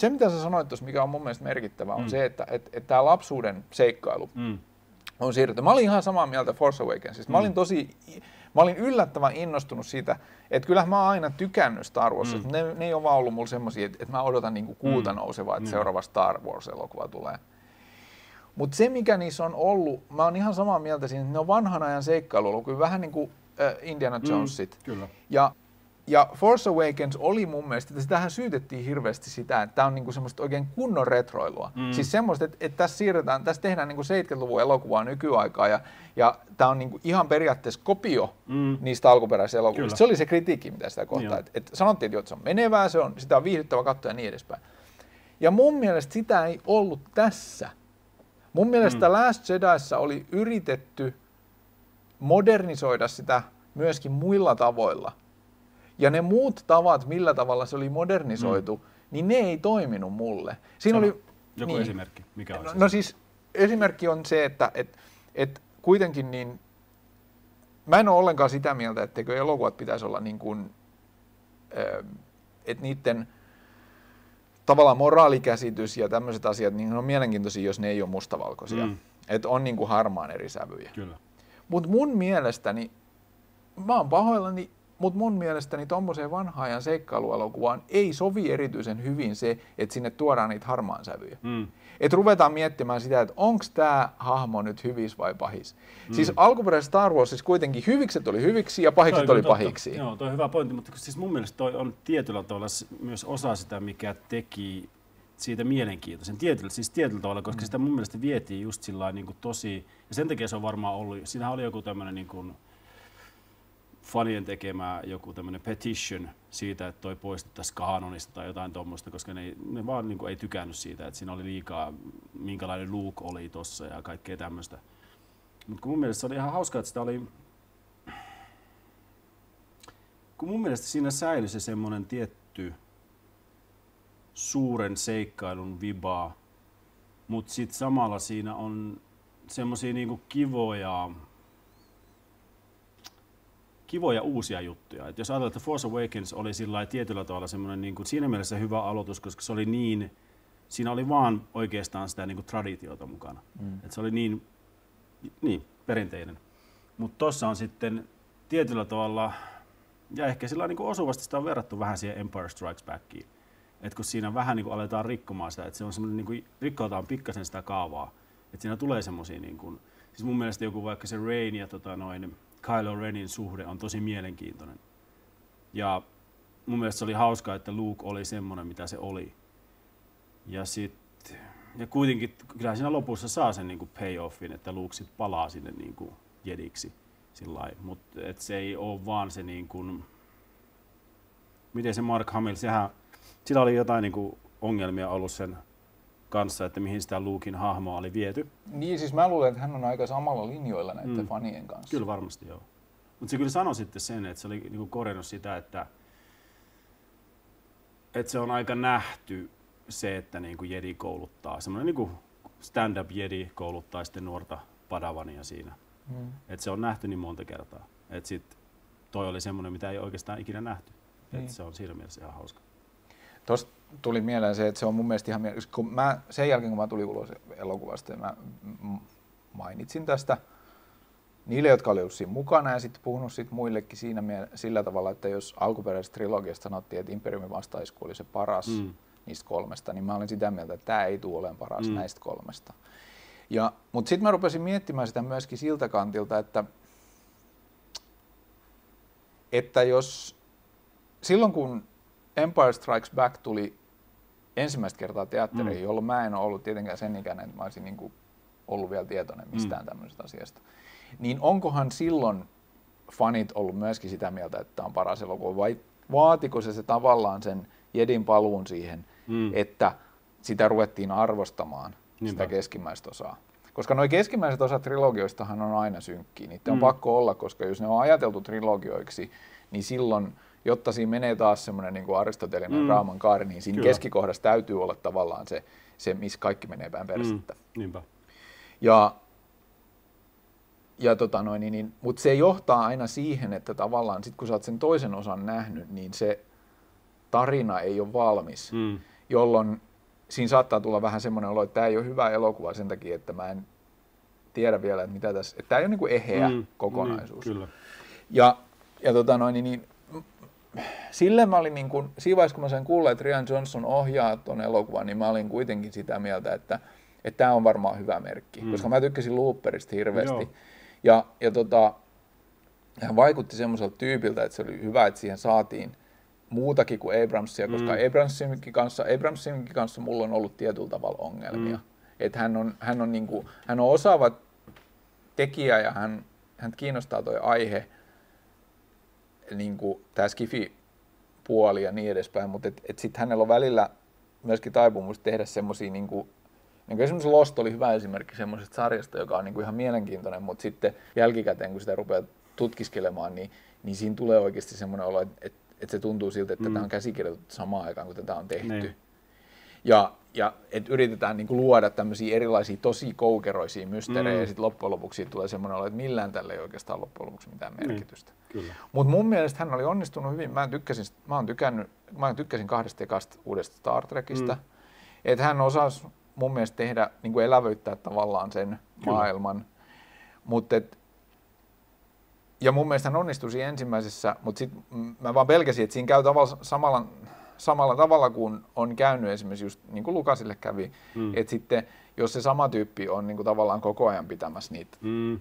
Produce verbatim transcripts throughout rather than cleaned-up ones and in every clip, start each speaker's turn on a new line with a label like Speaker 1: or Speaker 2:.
Speaker 1: se, mitä sä sanoit tuossa, mikä on mun mielestä merkittävä, on mm. se, että et, et tämä lapsuuden seikkailu mm. on siirrytty. Mä olin ihan samaa mieltä Force Awakensista. Mä olin tosi, mä olin yllättävän innostunut siitä, että kyllähän mä oon aina tykännyt Star Warsista, mm. ne, ne ei ole vaan ollut mulla semmosia, että, että mä odotan niinku kuuta mm. nousevaa, että mm. seuraava Star Wars-elokuva tulee. Mutta se, mikä niissä on ollut, mä oon ihan samaa mieltä siinä, että ne on vanhan ajan seikkailuelokuvia, vähän niin kuin äh, Indiana Jonesit.
Speaker 2: Mm, kyllä.
Speaker 1: Ja, ja Force Awakens oli mun mielestä, että sitähän syytettiin hirveästi sitä, että tää on niinku semmoista oikein kunnon retroilua. Mm. Siis semmoista, että, että tässä siirretään, tässä tehdään niinku seitsemänkymmentäluvun elokuvaa nykyaikaa ja, ja tää on niinku ihan periaatteessa kopio mm. niistä alkuperäisistä elokuvista. Se oli se kritiikki, mitä sitä kohtaa. Että, että sanottiin, että se on menevää, se on, sitä on viihdyttävä katsoa ja niin edespäin. Ja mun mielestä sitä ei ollut tässä. Mun mielestä mm. Last Jedissä oli yritetty modernisoida sitä myöskin muilla tavoilla. Ja ne muut tavat, millä tavalla se oli modernisoitu, mm. niin ne ei toiminut mulle. Siinä
Speaker 2: Sano,
Speaker 1: oli,
Speaker 2: joku
Speaker 1: niin,
Speaker 2: esimerkki, mikä on
Speaker 1: no,
Speaker 2: se?
Speaker 1: no siis esimerkki on se, että et, et kuitenkin niin, mä en ole ollenkaan sitä mieltä, etteikö elokuvat pitäisi olla niin kuin, että niiden tavallaan moraalikäsitys ja tämmöiset asiat, niin ne on mielenkiintoisia, jos ne ei ole mustavalkoisia. Mm. Että on niin kuin harmaan eri sävyjä.
Speaker 2: Kyllä.
Speaker 1: Mutta mun mielestäni, mä oon pahoillani, mutta mun mielestäni tommoseen vanhaan ajan seikkailuelokuvaan ei sovi erityisen hyvin se, että sinne tuodaan niitä harmaan sävyjä. Mm. Että ruvetaan miettimään sitä, että onko tämä hahmo nyt hyvis vai pahis. Mm. Siis alkuperäisessä Star Warsissa kuitenkin hyvikset oli hyviksi ja pahikset toi, oli totta. pahiksi.
Speaker 2: Joo, toi on hyvä pointti, mutta siis mun mielestä toi on tietyllä tavalla myös osa sitä, mikä teki siitä mielenkiintoisen tietyllä, siis tietyllä tavalla, koska mm. sitä mun mielestä vietiin just sillä niin kuin tosi, ja sen takia se on varmaan ollut, siinähän oli joku tämmöinen niin kuin fanien tekemä joku tämmöinen petition siitä, että toi poistettaisiin kanonista tai jotain tuommoista, koska ne, ne vaan niin kuin ei tykännyt siitä, että siinä oli liikaa, minkälainen Luke oli tossa ja kaikkea tämmöistä. Mutta mun mielestä se oli ihan hauskaa, että sitä oli, kun mun mielestä siinä säilyi se semmoinen tietty suuren seikkailun vibaa, mutta sitten samalla siinä on semmoisia niinku kivoja, kivoja uusia juttuja. Et jos ajatellaan, että Force Awakens oli sillä tietyllä tavalla semmoinen niinku siinä mielessä hyvä aloitus, koska se oli niin, siinä oli vaan oikeastaan sitä niinku traditiota mukana. Mm. Et se oli niin, niin perinteinen. Mutta tossa on sitten tietyllä tavalla, ja ehkä sillä niinku osuvasti sitä on verrattu vähän siihen Empire Strikes Backiin. Et kun siinä vähän niinku aletaan rikkomaan sitä, että se on semmoinen niinku rikkoutaan pikkasen sitä kaavaa. Että siinä tulee semmoisia niinku, siis mun mielestä joku vaikka se Rain ja tota noin Kylo Renin suhde on tosi mielenkiintoinen. Ja mun mielestä se oli hauskaa, että Luke oli semmoinen, mitä se oli. Ja sit, ja kuitenkin kyllä siinä lopussa saa sen niinku payoffin, että Luke sit palaa sinne niinku jediksi sillain. Mut et se ei oo vaan se niinku, miten se Mark Hamill, sehän, sillä oli jotain niinku ongelmia ollut sen kanssa, että mihin sitä Luken hahmoa oli viety.
Speaker 1: Niin, siis mä luulen, että hän on aika samalla linjoilla näiden mm. fanien kanssa.
Speaker 2: Kyllä varmasti joo. Mutta se kyllä sanoi sitten sen, että se oli niinku korjannut sitä, että, että se on aika nähty se, että niinku Jedi kouluttaa. Semmoinen niinku stand-up Jedi kouluttaa sitten nuorta padavania siinä. Mm. Että se on nähty niin monta kertaa. Että sit toi oli semmoinen, mitä ei oikeastaan ikinä nähty. Niin. Että se on siinä mielessä ihan hauska.
Speaker 1: Tuosta tuli mieleen se, että se on mun mielestä ihan mielenkiintoista, kun mä sen jälkeen kun mä tulin ulos elokuvasta, mä mainitsin tästä niille, jotka oli ollut siinä mukana ja sitten puhunut sit muillekin siinä sillä tavalla, että jos alkuperäisestä trilogiasta sanottiin, että Imperiumin vastaisku oli se paras mm. niistä kolmesta, niin mä olin sitä mieltä, että tämä ei tule olemaan paras mm. näistä kolmesta. Ja, mutta sitten mä rupesin miettimään sitä myöskin siltä kantilta, että, että jos silloin kun Empire Strikes Back tuli ensimmäistä kertaa teatteriin, mm. jolloin mä en ole ollut tietenkään sen ikäinen, että mä olisin niin kuin ollut vielä tietoinen mistään mm. tämmöisestä asiasta. Niin onkohan silloin fanit ollut myöskin sitä mieltä, että tämä on paras elokuva, vai vaatiko se, se tavallaan sen Jedin paluun siihen, mm. että sitä ruvettiin arvostamaan, Niinpä. sitä keskimmäistä osaa? Koska nuo keskimmäiset osat trilogioistahan on aina synkkiä, niitä mm. on pakko olla, koska jos ne on ajateltu trilogioiksi, niin silloin jotta siinä menee taas semmoinen niin kuin aristotelinen mm. draaman kaari, niin siinä Kyllä. keskikohdassa täytyy olla tavallaan se, se missä kaikki menee päin persettä. Mm.
Speaker 2: Niinpä.
Speaker 1: Ja, ja tota noin, niin, niin, mutta se johtaa aina siihen, että tavallaan sit kun sä oot sen toisen osan nähnyt, niin se tarina ei ole valmis, mm. jolloin siinä saattaa tulla vähän semmoinen olo, että tämä ei ole hyvä elokuva sen takia, että mä en tiedä vielä, että mitä tässä, että tämä ei ole niin kuin eheä mm, kokonaisuus.
Speaker 2: Niin, kyllä.
Speaker 1: Ja, ja tota noin, niin, niin sille mä olin niin kuin, siinä vaiheessa, kun mä sain kuulla, että Rian Johnson ohjaa tuon elokuvan, niin mä olin kuitenkin sitä mieltä, että että tämä on varmaan hyvä merkki, mm. koska mä tykkäsin Looperista hirveästi. Joo. Ja, ja tota, hän vaikutti semmoiselta tyypiltä, että se oli hyvä, että siihen saatiin muutakin kuin Abramsia, koska mm. Abramsinkin kanssa, Abramsinkin kanssa mulla on ollut tietyllä tavalla ongelmia. Mm. Että hän on, hän, on niinku, hän on osaava tekijä ja hän, hän kiinnostaa toi aihe, niinku tämä skifi-puoli ja niin edespäin, mutta et, et sitten hänellä on välillä myöskin taipumus tehdä semmoisia, niinku, niin kuin esimerkiksi Lost oli hyvä esimerkki semmoisesta sarjasta, joka on niinku ihan mielenkiintoinen, mutta sitten jälkikäteen, kun sitä rupeaa tutkiskelemaan, niin, niin siinä tulee oikeasti semmoinen olo, että et, et se tuntuu siltä, että mm. tätä on käsikirjoitettu samaan aikaan, kun tätä on tehty. Niin. Ja, ja että yritetään niinku luoda tämmöisiä erilaisia tosi koukeroisia mysteerejä, mm. ja sitten loppujen lopuksi tulee semmoinen olo, että millään tällä ei oikeastaan loppujen lopuksi mitään merkitystä. Mm. Mutta mun mielestä hän oli onnistunut hyvin. Mä, tykkäsin, mä, oon tykännyt, mä tykkäsin kahdesta ekasta uudesta Star Trekista. Mm. Että hän osasi mun mielestä tehdä, niinku elävöittää tavallaan sen Kyllä. maailman. Mut et, ja mun mielestä hän onnistui siinä ensimmäisessä, mutta sitten mä vaan pelkäsin, että siinä käy tavalla samalla, samalla tavalla kuin on käynyt esimerkiksi just niin kuin Lucasille kävi, mm. että sitten jos se sama tyyppi on niin kuin tavallaan koko ajan pitämässä niitä, mm.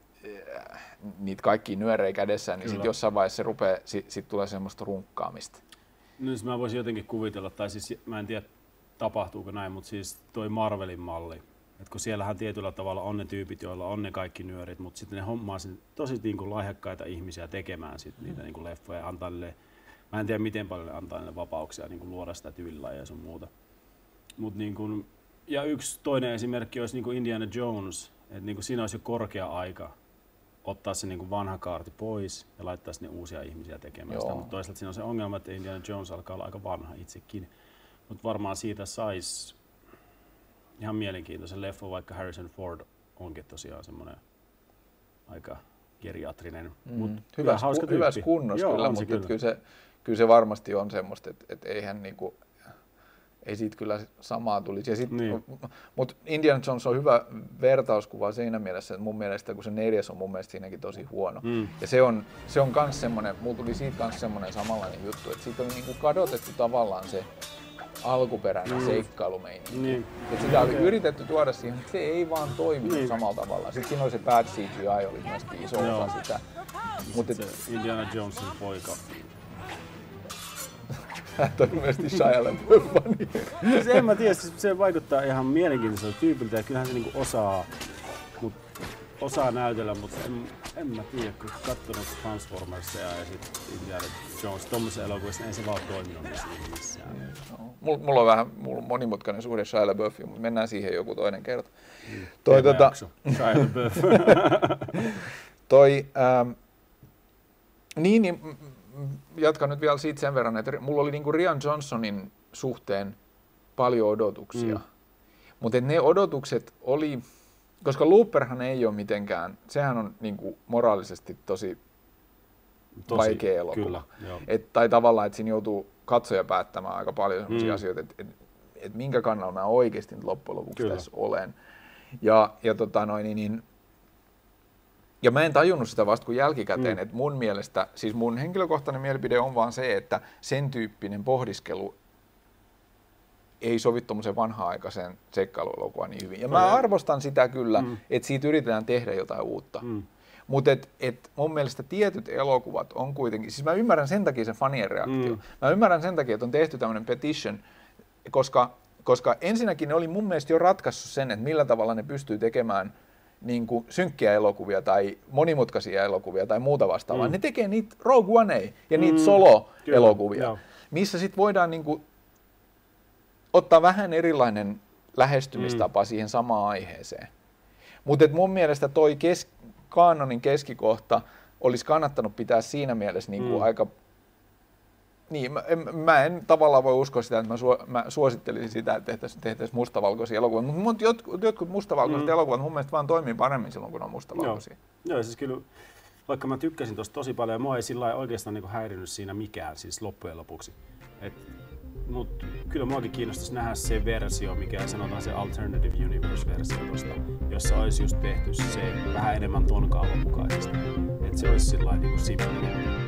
Speaker 1: niitä kaikkia nyörejä kädessään, niin sitten jossain vaiheessa se rupeaa, sit, sit tulee semmoista runkkaamista.
Speaker 2: No siis mä voisin jotenkin kuvitella, tai siis mä en tiedä tapahtuuko näin, mutta siis toi Marvelin malli, että kun siellähän tietyllä tavalla on ne tyypit, joilla on ne kaikki nyörit, mutta sitten ne hommaa tosi niin kuin lahjakkaita ihmisiä tekemään sit niitä niin kuin leffoja ja antaa niille, mä en tiedä miten paljon ne antaa niille vapauksia niin kuin luoda sitä tyylilajia ja sun muuta. Mut niin kuin, ja yksi toinen esimerkki olisi niin kuin Indiana Jones, että niin kuin siinä olisi jo korkea aika ottaa se niin kuin vanha kaarti pois ja laittaa sinne uusia ihmisiä tekemään sitä, mutta toisaalta siinä on se ongelma, että Indiana Jones alkaa olla aika vanha itsekin, mutta varmaan siitä saisi ihan mielenkiintoisen leffo, vaikka Harrison Ford onkin tosiaan semmoinen aika geriatrinen, mm. mutta hyvä, hauska tyyppi.
Speaker 1: Hyvässä kunnossa kyllä, mutta kyllä. Kyllä, se, kyllä se varmasti on semmoista, että, että eihän niinku, ei siitä kyllä samaa tulisi. Sit, niin. Mutta Indiana Jones on hyvä vertauskuva siinä mielessä, että mun mielestä, kun se neljäs on mun mielestä siinäkin tosi huono. Mm. Ja se on, se on kans semmoinen, mulla tuli siitä kans semmoinen samanlainen juttu, että siitä oli niinku kadotettu tavallaan se alkuperäinen mm. seikkailumeininki. Niin. Että sitä oli yritetty tuoda siihen, mutta se ei vaan toiminut niin. samalla tavalla. Sitten siinä oli se bad C G I, oli myöskin iso osa sitä.
Speaker 2: Mut et... Indiana Jonesin poika.
Speaker 1: Hän on ilmeisesti Shia LaBeouf.
Speaker 2: Se en mä tiedä, se vaikuttaa ihan mielenkiintoiselta tyypiltä ja kyllähän se niinku osaa, mut, osaa näytellä, mutta en, en mä tiedä, kun katsonut Transformersia ja sitten Indiana Jones tommosessa elokuvassa, ei se vaan toiminut missään.
Speaker 1: Mulla, mulla on vähän mulla on monimutkainen suhde Shia LaBeoufiin, mutta mennään siihen joku toinen kerta. Mm. Toi, tota,
Speaker 2: Shia LaBeouf.
Speaker 1: Toi, ähm, niin, niin, jatkan nyt vielä siitä sen verran, että mulla oli niinku Rian Johnsonin suhteen paljon odotuksia. Mm. Mutta ne odotukset oli, koska Looperhan ei ole mitenkään, sehän on niinku moraalisesti tosi, tosi vaikea elokuva. Kyllä, et, tai tavallaan, että siinä joutuu katsoja päättämään aika paljon sellaisia mm. asioita, että et, et minkä kannalla mä oikeasti loppujen lopuksi Kyllä. tässä olen. Ja, ja, tota noin, niin, ja mä en tajunnut sitä vasta kuin jälkikäteen, mm. että mun mielestä, siis mun henkilökohtainen mielipide on vaan se, että sen tyyppinen pohdiskelu ei sovi tuommoiseen vanha-aikaiseen seikkailuelokuvaan niin hyvin. Ja mä arvostan sitä kyllä, mm. että siitä yritetään tehdä jotain uutta. Mm. Mutta et, et mun mielestä tietyt elokuvat on kuitenkin, siis mä ymmärrän sen takia sen fanien reaktio. Mm. Mä ymmärrän sen takia, että on tehty tämmöinen petition, koska, koska ensinnäkin ne oli mun mielestä jo ratkaissut sen, että millä tavalla ne pystyy tekemään niin kuin synkkiä elokuvia tai monimutkaisia elokuvia tai muuta vastaavaa. Mm. Ne tekee niitä Rogue One ja niitä mm. solo-elokuvia, Kyllä. missä sit voidaan niin kuin ottaa vähän erilainen lähestymistapa mm. siihen samaan aiheeseen. Mutta mun mielestä toi kes- kaanonin keskikohta olisi kannattanut pitää siinä mielessä niin kuin mm. aika... Niin, mä en, mä en tavallaan voi uskoa sitä, että mä, suo, mä suosittelisin sitä, että tehtäisiin tehtäisi mustavalkoisia elokuvia. Mutta jotkut, jotkut mustavalkoiset mm. elokuvat mun mielestä vaan toimii paremmin silloin, kun on mustavalkoisia.
Speaker 2: Joo, Joo siis kyllä, vaikka mä tykkäsin tosta tosi paljon, mua ei sillä lailla oikeastaan niin kuin häirinyt siinä mikään siis loppujen lopuksi. Et mut kyllä muakin kiinnostaisi nähdä se versio, mikä sanotaan se Alternative Universe-versio tosta, jossa olisi just tehty se vähän enemmän ton kaavan mukaisesti. Että se olisi sillain niinku simppeli.